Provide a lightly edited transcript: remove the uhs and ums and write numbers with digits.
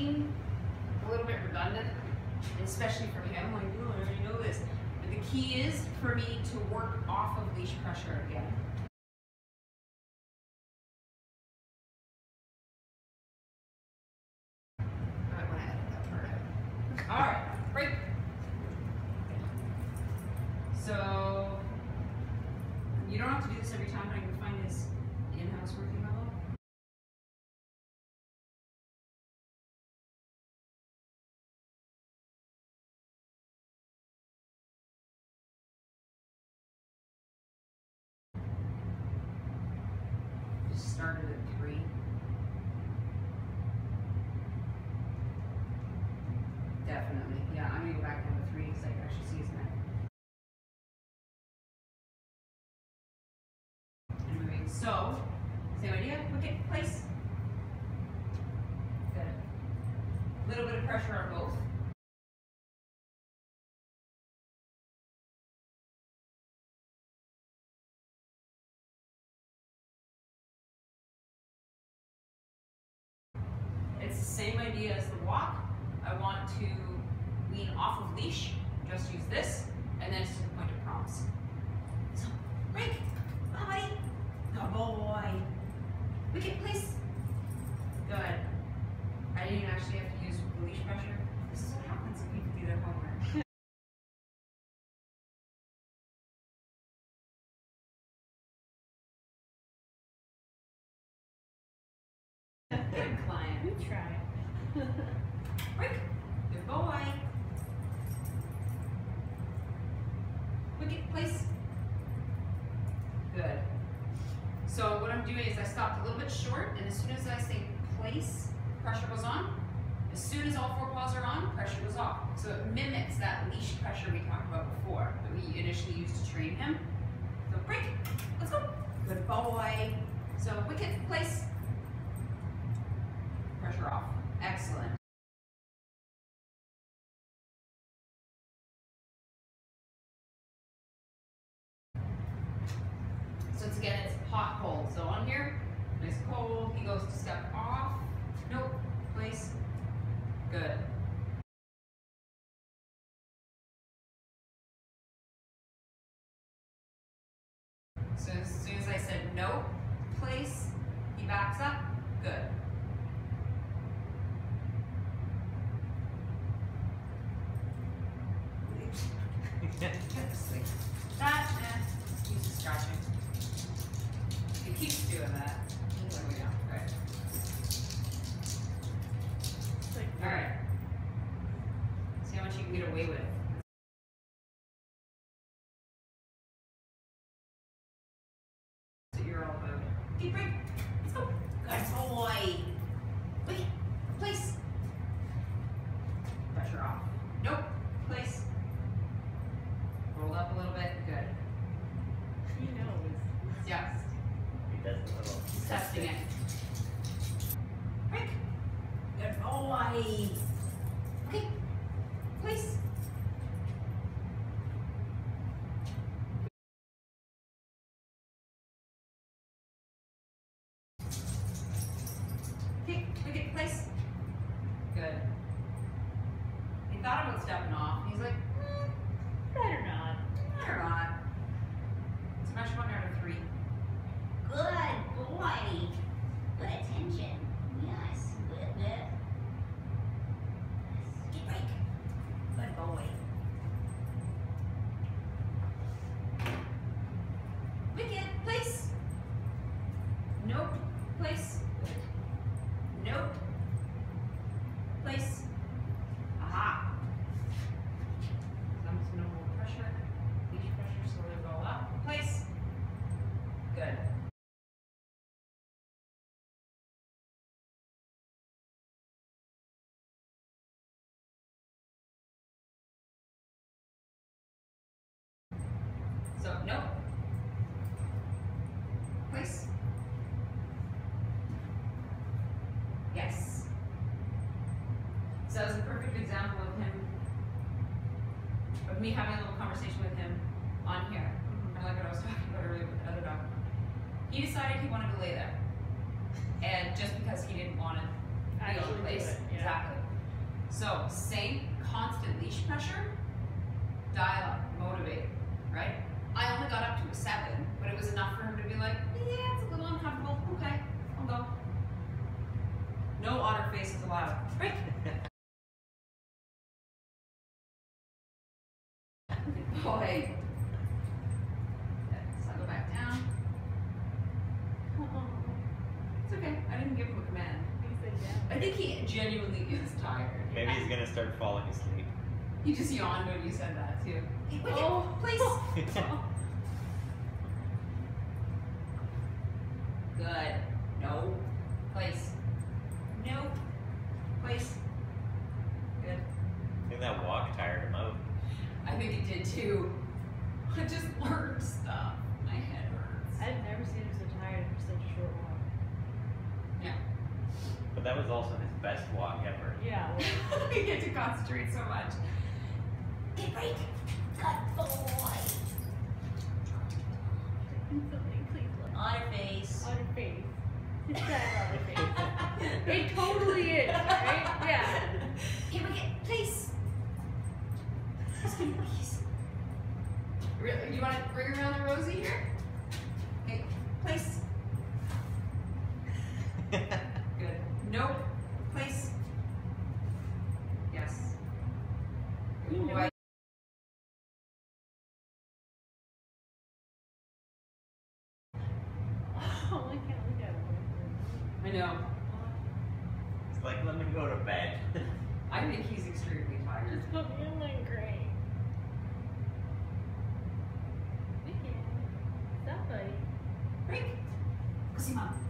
seem a little bit redundant, especially for him, like, oh, I already know this. But the key is for me to work off of leash pressure again. I might want to edit that part out. All right, break. So you don't have to do this every time, but I can find his in-house working level. Just started at 3. Definitely, yeah. I'm gonna go back down to 3 because I can actually see his neck. And moving. So, same idea. Wicket, place. Good. A little bit of pressure on both. It's the same idea as the walk. I want to lean off of leash, just use this, and then it's to the point of prompts. So, break, come on, buddy. Good boy. Wicket, place. Good. I didn't even actually have to use the leash pressure. This is what happens when people do their homework. Good client. We try. Break. Good boy. Wicket, place. Good. So what I'm doing is I stopped a little bit short, and as soon as I say place, pressure goes on. As soon as all 4 paws are on, pressure goes off. So it mimics that leash pressure we talked about before, that we initially used to train him. So break. Let's go. Good boy. So wicket, place. Pressure off. Excellent. So it's again, it's hot, cold. So on here, nice cold. He goes to step off. Nope. Place. Good. So as soon as I said no, place, he backs up. Good. That, he's just scratching. He keeps doing that. There we go. Right. Alright. See how much you can get away with. That's what you're all about. Deep break. Let's go. Good boy. Wait. Place. Pressure off. Nope. Place. Roll up a little bit. Good. He knows. Yeah. He does a little. He's testing it. Break. Good boy. Okay. Place. Okay. Wicket. Place. Good. He thought about stepping off. He's like, Better not. better not. Smash 1 out of 3. Good boy. Good attention. Yes. Good. Yes. Get break. Good boy. Wicket. Place. Nope. Place. Nope. Place. Aha. Some no more pressure. Leash pressure, so they go up. Place. Good. So, nope. Place. Yes. So that was a perfect example of him, of me having a little conversation with him on here. Kind of like what I was talking about earlier with the other dog. He decided he wanted to lay there. And just because he didn't want to actually do place. it. Yeah. Exactly. So same constant leash pressure, dial up, motivate, right? I only got up to a 7, but it was enough for him to be like, yeah, it's a little uncomfortable. Okay, I'll go. No otter faces allowed. Right? Boy. So I go back down. It's okay. I didn't give him a command. He said yeah. I think he genuinely is tired. Maybe he's gonna start falling asleep. He just yawned when you said that too. Hey, Wicket, Oh. please. Good. No. Place. No. Place. Good. I think that walk tired him out. I think it did too. I just learned stuff. My head hurts. I've never seen him so tired for such a short walk. Yeah. But that was also his best walk ever. Yeah. Well, We get to concentrate so much. Get break. Good boy. something, please look. Otter face. Otter face. It's that otter face. It totally is, right? Yeah. Here we get, please. Please. Really? You want to bring around the Rosie here? Okay. Place. Good. Nope. Place. Yes. You know Boy. Oh, I can't look at him. I know. It's like, let me go to bed. I think he's extremely tired. Just put me in my grave. We can. Stop, buddy. Break. Go see mom.